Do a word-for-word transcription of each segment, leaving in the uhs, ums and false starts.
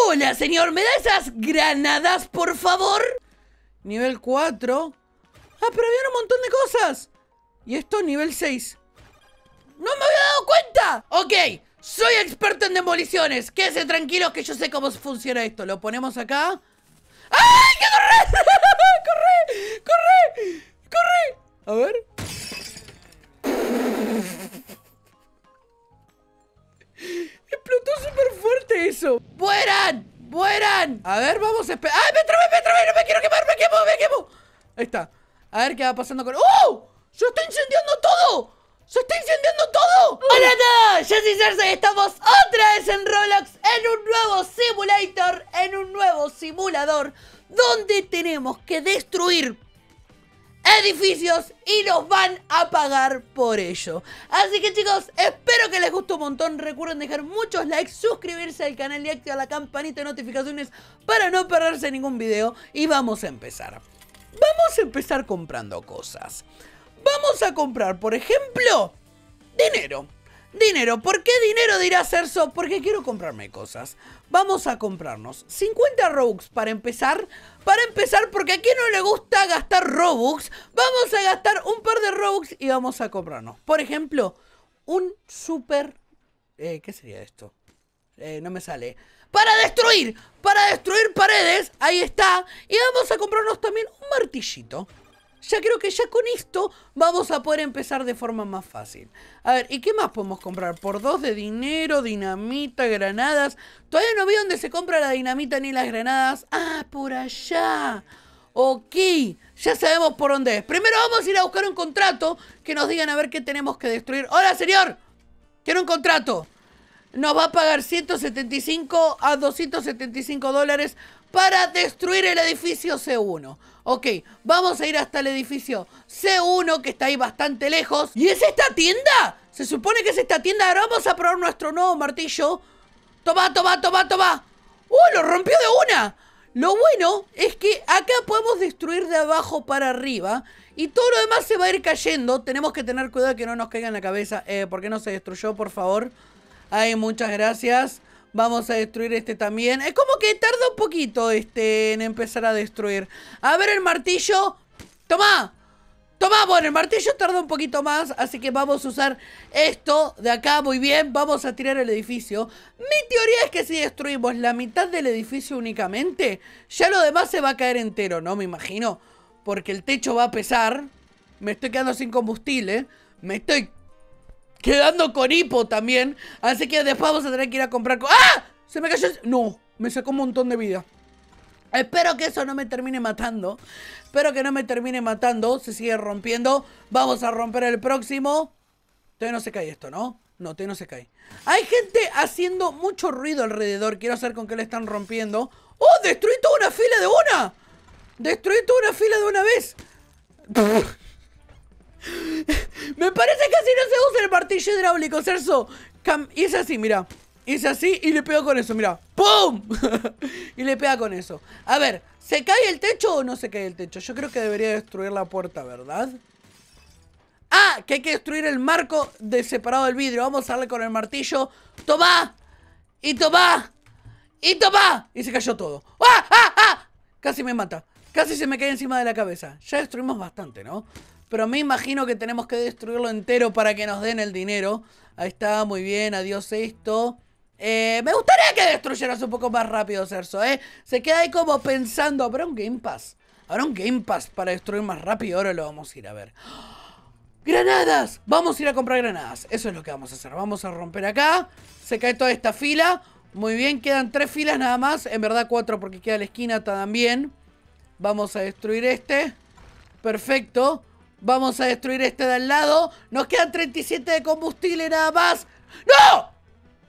Hola, señor, ¿me da esas granadas, por favor? Nivel cuatro. Ah, pero había un montón de cosas. Y esto nivel seis. ¡No me había dado cuenta! Ok, soy experto en demoliciones. Quédense tranquilos que yo sé cómo funciona esto. Lo ponemos acá. ¡Ay, que corre! ¡Corre! ¡Corre! ¡Corre! A ver. Explotó súper fuerte eso. ¡Mueran! ¡Mueran! A ver, vamos a esperar. ¡Ay, me trabé, me trabé! ¡No me quiero quemar! ¡Me quemo, me quemo! Ahí está. A ver qué va pasando con... ¡Oh! ¡Se está incendiando todo! ¡Se está incendiando todo! ¡Hola a todos! Yo soy Cersei y estamos otra vez en Roblox, en un nuevo simulator, en un nuevo simulador, donde tenemos que destruir edificios y nos van a pagar por ello. Así que chicos, espero que les guste un montón. Recuerden dejar muchos likes, suscribirse al canal y activar la campanita de notificaciones para no perderse ningún video. Y vamos a empezar. Vamos a empezar comprando cosas. Vamos a comprar, por ejemplo, dinero. Dinero. ¿Por qué dinero, dirá Cerso? Porque quiero comprarme cosas. Vamos a comprarnos cincuenta Robux para empezar. Para empezar, porque a quien no le gusta gastar Robux, vamos a gastar un par de Robux y vamos a comprarnos, por ejemplo, un super... Eh, ¿qué sería esto? Eh, no me sale. Para destruir, para destruir paredes. Ahí está. Y vamos a comprarnos también un martillito. Ya creo que ya con esto vamos a poder empezar de forma más fácil. A ver, ¿y qué más podemos comprar? Por dos de dinero, dinamita, granadas. Todavía no vi dónde se compra la dinamita ni las granadas. Ah, por allá. Ok, ya sabemos por dónde es. Primero vamos a ir a buscar un contrato que nos digan a ver qué tenemos que destruir. ¡Hola, señor! Quiero un contrato. Nos va a pagar ciento setenta y cinco a doscientos setenta y cinco dólares para destruir el edificio C uno. Ok, vamos a ir hasta el edificio C uno, que está ahí bastante lejos. ¿Y es esta tienda? Se supone que es esta tienda. Ahora vamos a probar nuestro nuevo martillo. Toma, toma, toma, toma. ¡Uh, lo rompió de una! Lo bueno es que acá podemos destruir de abajo para arriba y todo lo demás se va a ir cayendo. Tenemos que tener cuidado de que no nos caiga en la cabeza. Eh, ¿por qué no se destruyó, por favor? Ay, muchas gracias. Vamos a destruir este también. Es como que tarda un poquito este en empezar a destruir. A ver el martillo. ¡Toma! ¡Toma! Bueno, el martillo tarda un poquito más, así que vamos a usar esto de acá. Muy bien, vamos a tirar el edificio. Mi teoría es que si destruimos la mitad del edificio únicamente, ya lo demás se va a caer entero, ¿no? Me imagino. Porque el techo va a pesar. Me estoy quedando sin combustible. Me estoy... quedando con hipo también. Así que después vamos a tener que ir a comprar... ¡Ah! Se me cayó... No, me sacó un montón de vida. Espero que eso no me termine matando. Espero que no me termine matando. Se sigue rompiendo. Vamos a romper el próximo. Todavía no se cae esto, ¿no? No, todavía no se cae. Hay gente haciendo mucho ruido alrededor. Quiero saber con qué le están rompiendo. ¡Oh! ¡Destruí toda una fila de una! ¡Destruí toda una fila de una vez! Me parece que así no se usa el martillo hidráulico, Cerso. Cam Hice así, mira. Hice así y le pego con eso, mira. ¡Pum! Y le pega con eso. A ver, ¿se cae el techo o no se cae el techo? Yo creo que debería destruir la puerta, ¿verdad? Ah, que hay que destruir el marco de separado del vidrio. Vamos a darle con el martillo. ¡Toma! ¡Y toma! ¡Y toma! Y se cayó todo. ¡Ah! ¡Ah! ¡Ah! Casi me mata. Casi se me cae encima de la cabeza. Ya destruimos bastante, ¿no? Pero me imagino que tenemos que destruirlo entero para que nos den el dinero. Ahí está, muy bien, adiós esto. Eh, me gustaría que destruyeras un poco más rápido, Cerso, ¿eh? Se queda ahí como pensando, ¿habrá un Game Pass? ¿Habrá un Game Pass para destruir más rápido? Ahora lo vamos a ir a ver. ¡Granadas! Vamos a ir a comprar granadas. Eso es lo que vamos a hacer. Vamos a romper acá. Se cae toda esta fila. Muy bien, quedan tres filas nada más. En verdad cuatro porque queda la esquina también. Vamos a destruir este. Perfecto. Vamos a destruir este de al lado. Nos quedan treinta y siete de combustible nada más. ¡No!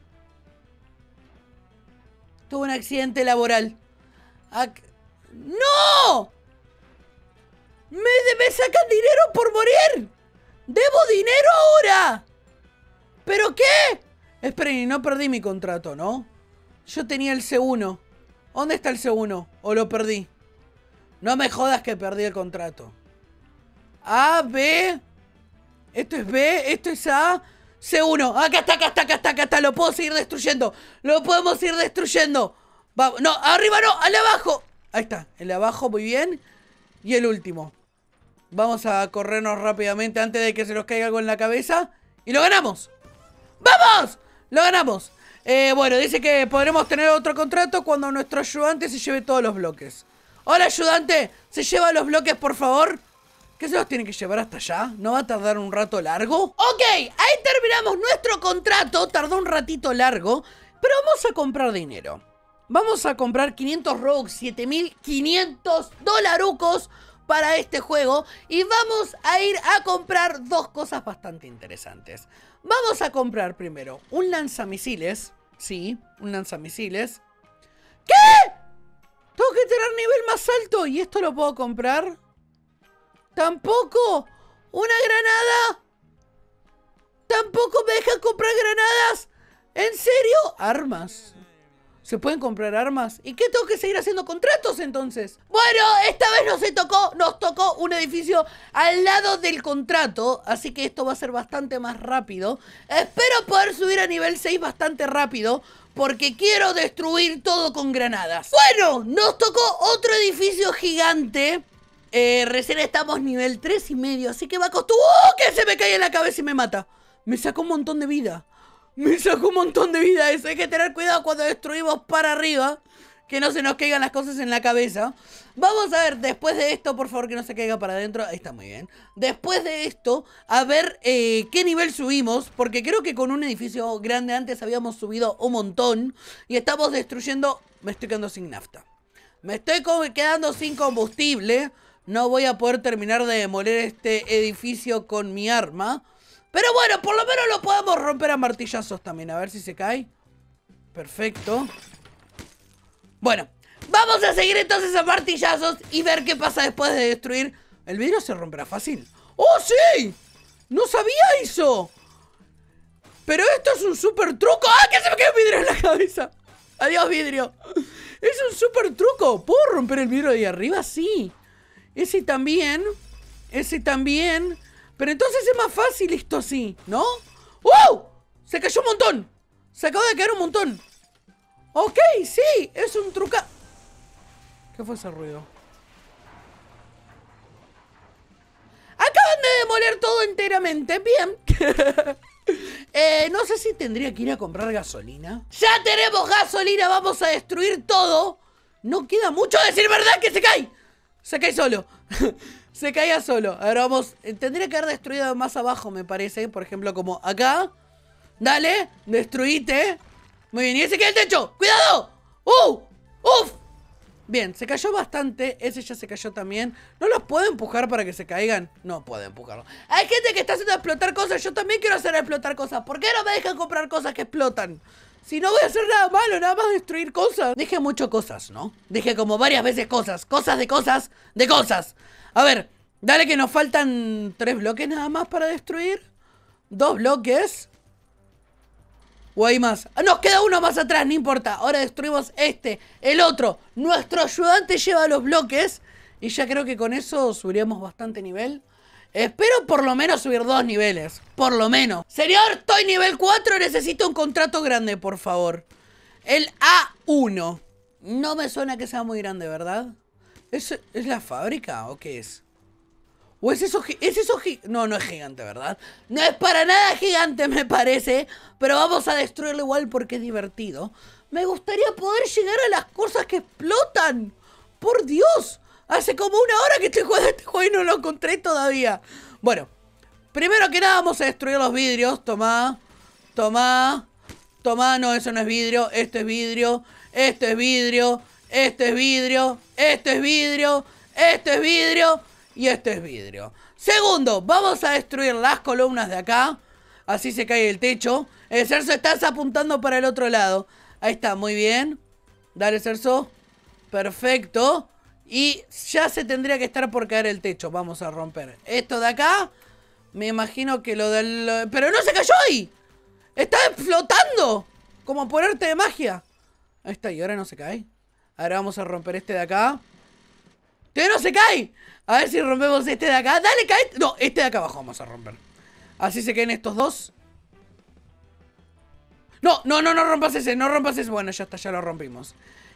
Tuve un accidente laboral. Ac ¡No! Me, me sacan dinero por morir. ¡Debo dinero ahora! ¿Pero qué? Esperen, y no perdí mi contrato, ¿no? Yo tenía el C uno. ¿Dónde está el C uno? ¿O lo perdí? No me jodas que perdí el contrato. A, B. Esto es B, esto es A. C uno. Acá está, acá está, acá está, acá está. Lo puedo seguir destruyendo. Lo podemos ir destruyendo. Vamos, no, arriba no, al de abajo. Ahí está, el de abajo, muy bien. Y el último. Vamos a corrernos rápidamente antes de que se nos caiga algo en la cabeza. Y lo ganamos. ¡Vamos! Lo ganamos. Eh, bueno, dice que podremos tener otro contrato cuando nuestro ayudante se lleve todos los bloques. Hola, ayudante. ¿Se lleva los bloques, por favor? ¿Qué se los tiene que llevar hasta allá? ¿No va a tardar un rato largo? Ok, ahí terminamos nuestro contrato. Tardó un ratito largo. Pero vamos a comprar dinero. Vamos a comprar quinientos Robux, siete mil quinientos dolarucos para este juego. Y vamos a ir a comprar dos cosas bastante interesantes. Vamos a comprar primero un lanzamisiles. Sí, un lanzamisiles. ¿Qué? Tengo que tener nivel más alto. ¿Y esto lo puedo comprar? ¿Tampoco? ¿Una granada? ¿Tampoco me dejan comprar granadas? ¿En serio? Armas. ¿Se pueden comprar armas? ¿Y qué tengo que seguir haciendo contratos entonces? Bueno, esta vez nos tocó, nos tocó un edificio al lado del contrato. Así que esto va a ser bastante más rápido. Espero poder subir a nivel seis bastante rápido, porque quiero destruir todo con granadas. Bueno, nos tocó otro edificio gigante. Eh, recién estamos nivel tres y medio, así que va a costar... ¡Oh! Que se me cae en la cabeza y me mata. Me sacó un montón de vida. Me sacó un montón de vida eso. Hay que tener cuidado cuando destruimos para arriba, que no se nos caigan las cosas en la cabeza. Vamos a ver, después de esto, por favor, que no se caiga para adentro. Ahí está, muy bien. Después de esto, a ver eh, qué nivel subimos, porque creo que con un edificio grande antes habíamos subido un montón. Y estamos destruyendo... Me estoy quedando sin nafta. Me estoy quedando sin combustible. No voy a poder terminar de demoler este edificio con mi arma. Pero bueno, por lo menos lo podemos romper a martillazos también. A ver si se cae. Perfecto. Bueno, vamos a seguir entonces a martillazos y ver qué pasa después de destruir. ¿El vidrio se romperá fácil? ¡Oh, sí! ¡No sabía eso! Pero esto es un súper truco. ¡Ah, que se me quedó un vidrio en la cabeza! Adiós, vidrio. Es un súper truco. ¿Puedo romper el vidrio de ahí arriba? Sí. Ese también. Ese también. Pero entonces es más fácil esto así, ¿no? ¡Wow! Se cayó un montón. Se acaba de caer un montón. Ok, sí. Es un truca... ¿Qué fue ese ruido? Acaban de demoler todo enteramente. Bien. eh, no sé si tendría que ir a comprar gasolina. ¡Ya tenemos gasolina! Vamos a destruir todo. No queda mucho, a decir verdad, que se cae. Se cae solo. Se caía solo. Ahora vamos... Tendría que haber destruido más abajo, me parece. Por ejemplo, como acá. Dale, destruite. Muy bien, y ese cae el techo. ¡Cuidado! ¡Uh! ¡Uf! Bien, se cayó bastante. Ese ya se cayó también. ¿No los puedo empujar para que se caigan? No puedo empujarlo. Hay gente que está haciendo explotar cosas. Yo también quiero hacer explotar cosas. ¿Por qué no me dejan comprar cosas que explotan? Si no voy a hacer nada malo, nada más destruir cosas. Dije mucho cosas, ¿no? Dije como varias veces cosas. Cosas de cosas de cosas. A ver, dale que nos faltan tres bloques nada más para destruir. Dos bloques. ¿O hay más? Nos queda uno más atrás, no importa. Ahora destruimos este, el otro. Nuestro ayudante lleva los bloques. Y ya creo que con eso subiríamos bastante nivel. Espero por lo menos subir dos niveles. Por lo menos. Señor, estoy nivel cuatro. Necesito un contrato grande, por favor. El A uno. No me suena que sea muy grande, ¿verdad? ¿Es, ¿es la fábrica o qué es? ¿O es eso? ¿Es eso? No, no es gigante, ¿verdad? No es para nada gigante, me parece. Pero vamos a destruirlo igual porque es divertido. Me gustaría poder llegar a las cosas que explotan. ¡Por Dios! Hace como una hora que estoy jugando este juego y no lo encontré todavía. Bueno, primero que nada vamos a destruir los vidrios. Tomá, tomá, tomá. No, eso no es vidrio. Esto es vidrio. Esto es vidrio. Esto es vidrio. Esto es vidrio. Esto es vidrio. Y esto es vidrio. Segundo, vamos a destruir las columnas de acá. Así se cae el techo. El Cerzo estás apuntando para el otro lado. Ahí está, muy bien. Dale, Cerzo. Perfecto. Y ya se tendría que estar por caer el techo. Vamos a romper esto de acá. Me imagino que lo del... ¡Pero no se cayó ahí! ¡Está flotando! Como por arte de magia. Ahí está, y ahora no se cae. Ahora vamos a romper este de acá. ¡Que no se cae! A ver si rompemos este de acá. ¡Dale, cae! No, este de acá abajo vamos a romper. Así se caen estos dos. No, no, no, no rompas ese, no rompas ese. Bueno, ya está, ya lo rompimos.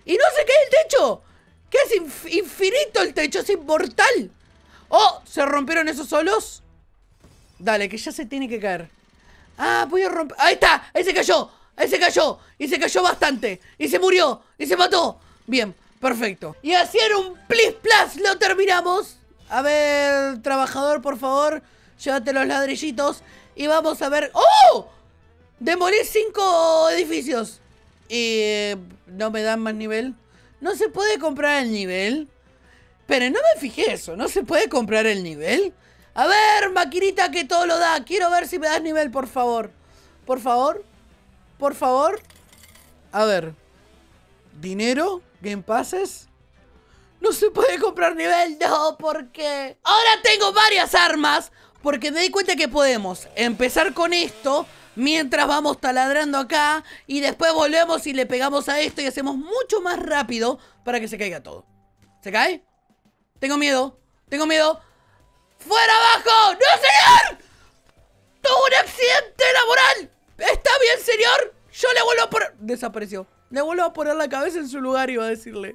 Y no se cae el techo. Que es inf infinito el techo, es inmortal. Oh, ¿se rompieron esos solos? Dale, que ya se tiene que caer. Ah, voy a romper. Ahí está, ahí se cayó. Ahí se cayó. Y se cayó bastante. Y se murió. Y se mató. Bien, perfecto. Y así en un plis plas lo terminamos. A ver, trabajador, por favor, llévate los ladrillitos. Y vamos a ver. ¡Oh! Demolí cinco edificios. Y eh, no me dan más nivel. No se puede comprar el nivel. Pero no me fijé eso. ¿No se puede comprar el nivel? A ver, maquinita que todo lo da. Quiero ver si me das nivel, por favor. Por favor. Por favor. A ver. Dinero. Game Passes. No se puede comprar nivel. No, ¿por qué? Ahora tengo varias armas. Porque me di cuenta que podemos empezar con esto mientras vamos taladrando acá. Y después volvemos y le pegamos a esto y hacemos mucho más rápido para que se caiga todo. ¿Se cae? Tengo miedo. Tengo miedo. ¡Fuera abajo! ¡No, señor! ¡Tuvo un accidente laboral! ¿Está bien, señor? Yo le vuelvo a poner... Desapareció. Le vuelvo a poner la cabeza en su lugar, iba a decirle.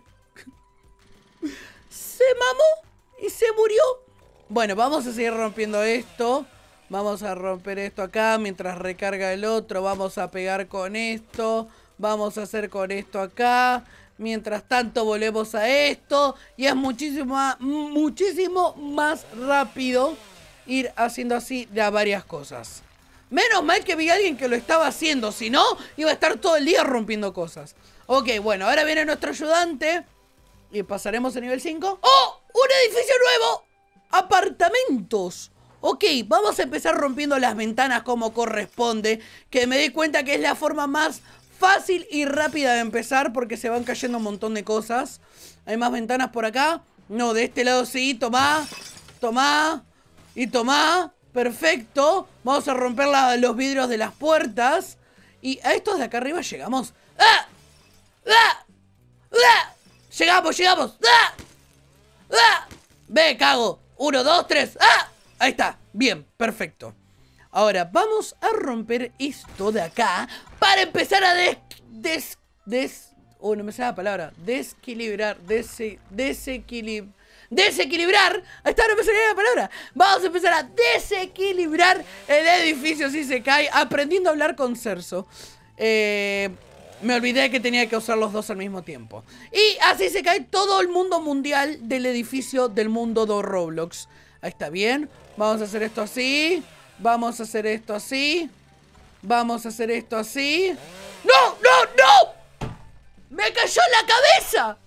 Se mamó y se murió. Bueno, vamos a seguir rompiendo esto. Vamos a romper esto acá mientras recarga el otro. Vamos a pegar con esto. Vamos a hacer con esto acá. Mientras tanto volvemos a esto. Y es muchísimo, muchísimo más rápido ir haciendo así de a varias cosas. Menos mal que vi a alguien que lo estaba haciendo. Si no, iba a estar todo el día rompiendo cosas. Ok, bueno, ahora viene nuestro ayudante. Y pasaremos a nivel cinco. ¡Oh! ¡Un edificio nuevo! ¡Apartamentos! Ok, vamos a empezar rompiendo las ventanas como corresponde. Que me di cuenta que es la forma más fácil y rápida de empezar, porque se van cayendo un montón de cosas. Hay más ventanas por acá. No, de este lado sí, tomá. Tomá. Y tomá. Perfecto. Vamos a romper la, los vidrios de las puertas. Y a estos de acá arriba llegamos. ¡Ah! ¡Ah! ¡Ah! Llegamos, llegamos. ¡Ah! ¡Ah! Ve, cago. Uno, dos, tres. ¡Ah! Ahí está. Bien, perfecto. Ahora, vamos a romper esto de acá para empezar a des... des... des oh, no me sale la palabra. Desequilibrar. Dese, desequilibrar. Desequilibrar. Ahí está, no me sale la palabra. Vamos a empezar a desequilibrar el edificio si se cae. Aprendiendo a hablar con Cerso. Eh... Me olvidé que tenía que usar los dos al mismo tiempo. Y así se cae todo el mundo mundial del edificio del mundo de Roblox. Ahí está bien. Vamos a hacer esto así. Vamos a hacer esto así. Vamos a hacer esto así. ¡No! ¡No! ¡No! ¡Me cayó en la cabeza!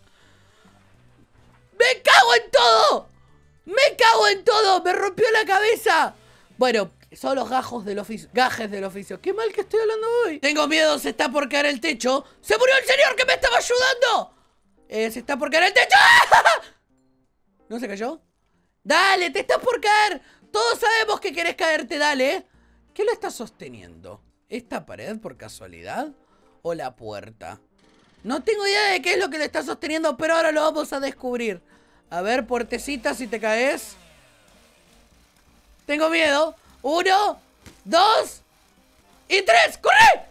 ¡Me cago en todo! ¡Me cago en todo! ¡Me rompió la cabeza! Bueno, son los gajos del oficio. Gajes del oficio. Qué mal que estoy hablando hoy. Tengo miedo, se está por caer el techo. ¡Se murió el señor que me estaba ayudando! Eh, se está por caer el techo. ¿No se cayó? Dale, te estás por caer. Todos sabemos que querés caerte, dale. ¿Qué lo está sosteniendo? ¿Esta pared por casualidad? ¿O la puerta? No tengo idea de qué es lo que le está sosteniendo, pero ahora lo vamos a descubrir. A ver, puertecita, si te caes. Tengo miedo. Uno, dos y tres. ¡Corre!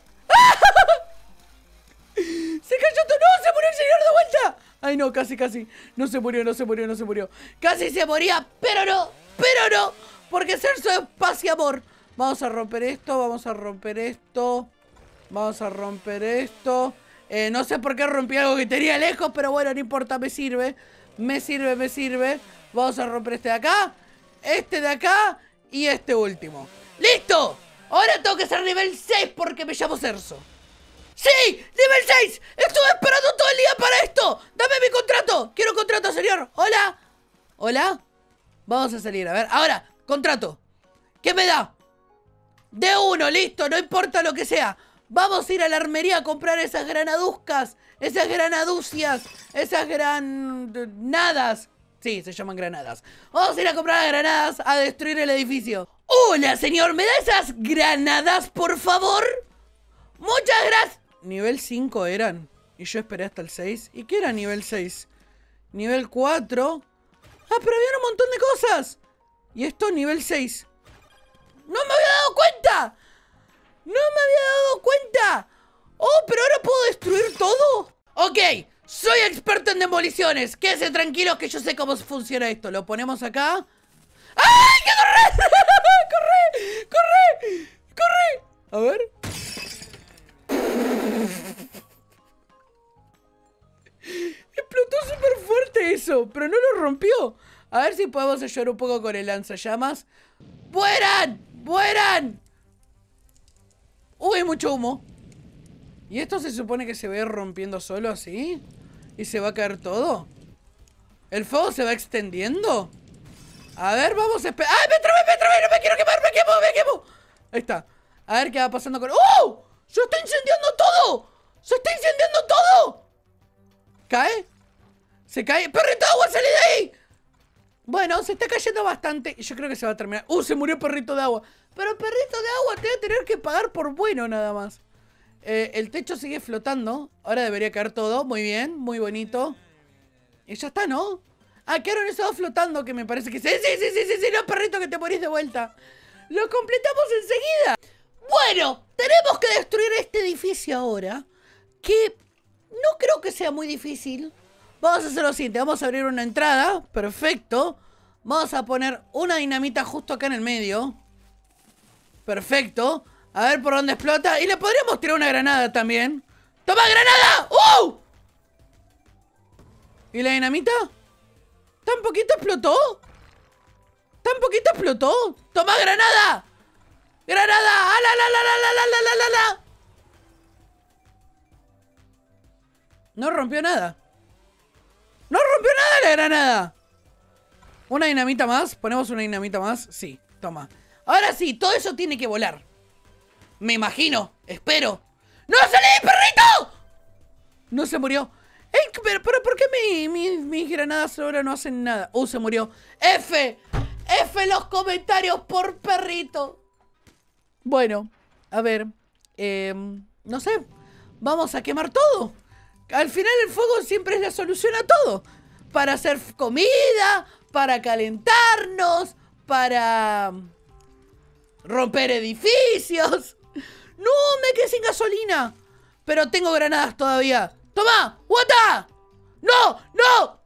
Se cayó todo. ¡No! ¡Se murió el señor de vuelta! Ay, no, casi, casi. No se murió, no se murió, no se murió. Casi se moría, pero no. Pero no. Porque Cerso es paz y amor. Vamos a romper esto, vamos a romper esto. Vamos a romper esto. Eh, no sé por qué rompí algo que tenía lejos, pero bueno, no importa, me sirve. Me sirve, me sirve. Vamos a romper este de acá. Este de acá. Y este último. ¡Listo! Ahora tengo que ser nivel seis porque me llamo Cerso. ¡Sí! ¡Nivel seis! ¡Estuve esperando todo el día para esto! ¡Dame mi contrato! ¡Quiero contrato, señor! ¡Hola! ¿Hola? Vamos a salir, a ver. Ahora, contrato. ¿Qué me da? De uno, listo, no importa lo que sea. Vamos a ir a la armería a comprar esas granaduzcas. Esas granaducias. Esas granadas. Sí, se llaman granadas. Vamos a ir a comprar las granadas a destruir el edificio. Hola, señor, ¿me da esas granadas, por favor? Muchas gracias. Nivel cinco eran. Y yo esperé hasta el seis. ¿Y qué era nivel seis? Nivel cuatro. Ah, pero había un montón de cosas. Y esto nivel seis. ¡No me había dado cuenta! ¡No me había dado cuenta! ¡Oh, pero ahora puedo destruir todo! Ok, Soy experto en demoliciones. Quédense tranquilos que yo sé cómo funciona esto. Lo ponemos acá. ¡Ay, que correr! ¡Corre! ¡Corre! ¡Corre! A ver. Explotó súper fuerte eso, pero no lo rompió. A ver si podemos ayudar un poco con el lanzallamas. ¡Vuelan! ¡Vuelan! Uy, mucho humo. ¿Y esto se supone que se va a ir rompiendo solo así? ¿Y se va a caer todo? ¿El fuego se va extendiendo? A ver, vamos a esperar. ¡Ay, me trabé, me trabé! ¡No me quiero quemar! ¡Me quemo, me quemo! Ahí está. A ver qué va pasando con... ¡Oh! ¡Se está incendiando todo! ¡Se está incendiando todo! ¿Cae? ¿Se cae? ¡Perrito de agua, salí de ahí! Bueno, se está cayendo bastante. Y yo creo que se va a terminar. ¡Uh, se murió perrito de agua! Pero perrito de agua te va a tener que pagar por bueno nada más. Eh, el techo sigue flotando. Ahora debería caer todo. Muy bien, muy bonito. Y ya está, ¿no? Ah, quedaron esos dos flotando que me parece que... Sí, sí, sí, sí, sí, sí, no, perrito, que te morís de vuelta. Lo completamos enseguida. Bueno, tenemos que destruir este edificio ahora. Que no creo que sea muy difícil. Vamos a hacer lo siguiente. Vamos a abrir una entrada. Perfecto. Vamos a poner una dinamita justo acá en el medio. Perfecto. A ver por dónde explota. Y le podríamos tirar una granada también. ¡Toma, granada! ¡Uh! ¿Y la dinamita? ¿Tan poquito explotó? ¿Tan poquito explotó? ¡Toma, granada! ¡Granada! ¡Ala, la, la, la, la, la, la, la, la! No rompió nada. ¡No rompió nada la granada! ¿Una dinamita más? ¿Ponemos una dinamita más? Sí, toma. Ahora sí, todo eso tiene que volar. Me imagino, espero. ¡No salí, perrito! No se murió. Ey, pero, pero ¿por qué mi, mi, mis granadas ahora no hacen nada? Uh, se murió. F. F los comentarios por perrito. Bueno, a ver. Eh, no sé. Vamos a quemar todo. Al final el fuego siempre es la solución a todo. Para hacer comida, para calentarnos, para romper edificios. No, me quedé sin gasolina. Pero tengo granadas todavía. ¡Toma! ¡Guata! ¡No! ¡No!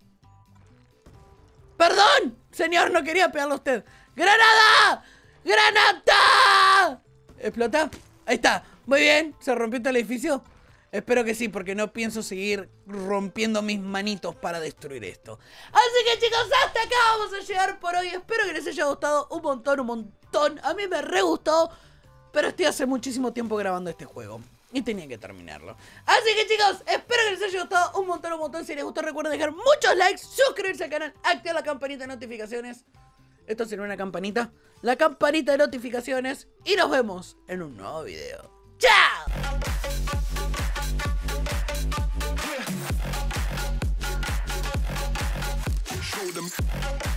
Perdón, señor, no quería pegarle a usted. ¡Granada! ¡Granata! ¿Explota? Ahí está. Muy bien. ¿Se rompió todo el edificio? Espero que sí, porque no pienso seguir rompiendo mis manitos para destruir esto. Así que, chicos, hasta acá vamos a llegar por hoy. Espero que les haya gustado un montón, un montón. A mí me re gustó, pero estoy hace muchísimo tiempo grabando este juego y tenía que terminarlo. Así que, chicos, espero que les haya gustado un montón, un montón. Si les gustó, recuerden dejar muchos likes, suscribirse al canal, activar la campanita de notificaciones. Esto sería una campanita. La campanita de notificaciones. Y nos vemos en un nuevo video. ¡Chao! Show them.